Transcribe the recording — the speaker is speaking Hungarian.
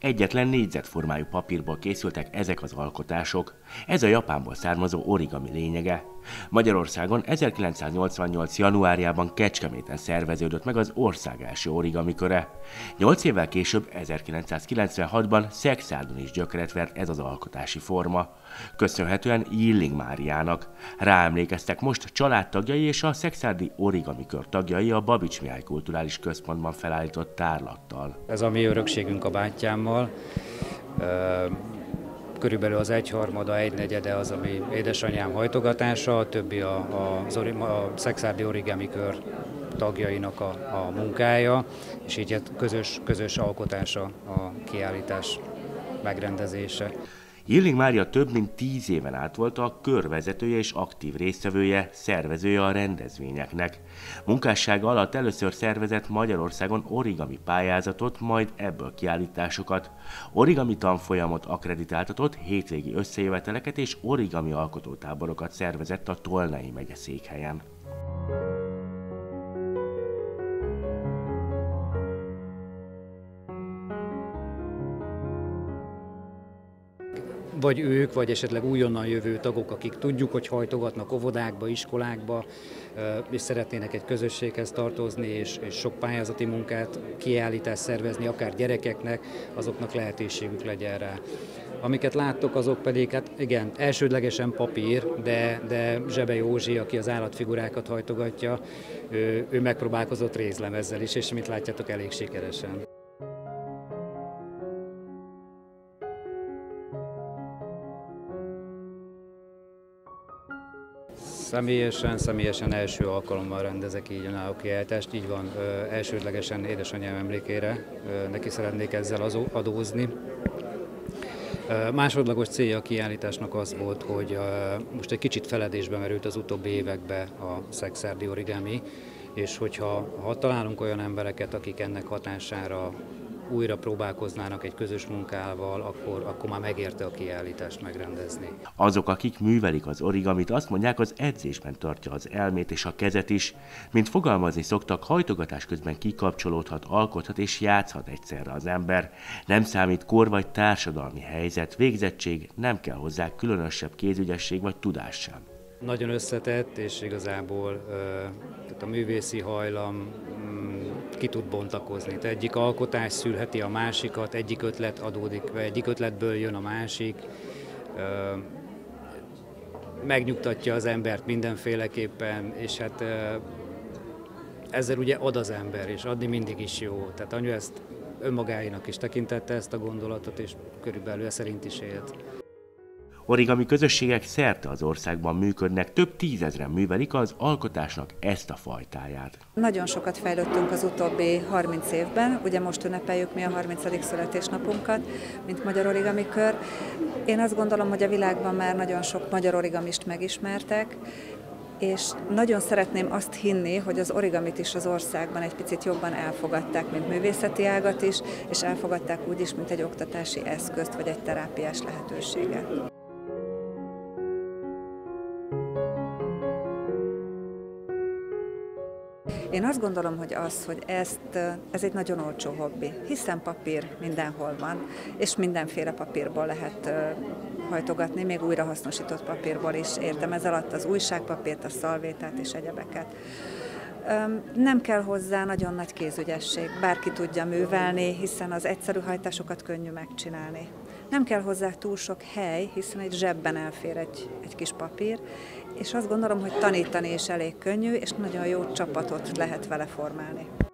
Egyetlen négyzetformájú papírból készültek ezek az alkotások. Ez a Japánból származó origami lényege. Magyarországon 1988. januárjában Kecskeméten szerveződött meg az ország első origami köre. 8 évvel később, 1996-ban Szekszárdon is gyökeret vert ez az alkotási forma. Köszönhetően Jilling Máriának. Ráemlékeztek most családtagjai és a szekszárdi origami kör tagjai a Babits Mihály Kulturális Központban felállított tárlattal. Ez a mi örökségünk a bátyámmal. Körülbelül az egyharmada, egynegyede az, ami édesanyám hajtogatása, a többi a szekszárdi origami kör tagjainak a munkája, és így közös alkotása a kiállítás megrendezése. Jilling Mária több mint 10 éven át volt a körvezetője és aktív résztvevője, szervezője a rendezvényeknek. Munkássága alatt először szervezett Magyarországon origami pályázatot, majd ebből kiállításokat. Origami tanfolyamot akkreditáltatott, hétvégi összejöveteleket és origami alkotótáborokat szervezett a Tolnai megyeszékhelyen. Vagy ők, vagy esetleg újonnan jövő tagok, akik tudjuk, hogy hajtogatnak óvodákba, iskolákba, és szeretnének egy közösséghez tartozni, és sok pályázati munkát, kiállítást szervezni, akár gyerekeknek, azoknak lehetőségük legyen rá. Amiket láttok, azok pedig, hát igen, elsődlegesen papír, de Zsebe Józsi, aki az állatfigurákat hajtogatja, ő megpróbálkozott rézlemezzel is, és mint látjátok, elég sikeresen. Személyesen első alkalommal rendezek így önálló kiállítást, így van, elsődlegesen édesanyám emlékére neki szeretnék ezzel adózni. Másodlagos célja a kiállításnak az volt, hogy most egy kicsit feledésbe merült az utóbbi években a szekszárdi origami, és ha találunk olyan embereket, akik ennek hatására újra próbálkoznának egy közös munkával, akkor már megérte a kiállítást megrendezni. Azok, akik művelik az origamit, azt mondják, az edzésben tartja az elmét és a kezet is. Mint fogalmazni szoktak, hajtogatás közben kikapcsolódhat, alkothat és játszhat egyszerre az ember. Nem számít kor vagy társadalmi helyzet, végzettség, nem kell hozzá különösebb kézügyesség vagy tudás sem. Nagyon összetett, és igazából a művészi hajlam ki tud bontakozni. Egyik alkotás szülheti a másikat, egyik ötlet adódik, vagy egyik ötletből jön a másik. Megnyugtatja az embert mindenféleképpen, és hát ezzel ugye ad az ember, és adni mindig is jó. Tehát anyu ezt önmagáinak is tekintette ezt a gondolatot, és körülbelül szerint is élt. Origami közösségek szerte az országban működnek, több tízezren művelik az alkotásnak ezt a fajtáját. Nagyon sokat fejlődtünk az utóbbi 30 évben, ugye most ünnepeljük mi a 30. születésnapunkat, mint Magyar Origami Kör. Én azt gondolom, hogy a világban már nagyon sok magyar origamist megismertek, és nagyon szeretném azt hinni, hogy az origamit is az országban egy picit jobban elfogadták, mint művészeti ágat is, és elfogadták úgy is, mint egy oktatási eszközt, vagy egy terápiás lehetőséget. Én azt gondolom, hogy ez egy nagyon olcsó hobbi, hiszen papír mindenhol van, és mindenféle papírból lehet hajtogatni, még újrahasznosított papírból is értem ez alatt az újságpapírt, a szalvétát és egyebeket. Nem kell hozzá nagyon nagy kézügyesség, bárki tudja művelni, hiszen az egyszerű hajtásokat könnyű megcsinálni. Nem kell hozzá túl sok hely, hiszen egy zsebben elfér egy kis papír, és azt gondolom, hogy tanítani is elég könnyű, és nagyon jó csapatot lehet vele formálni.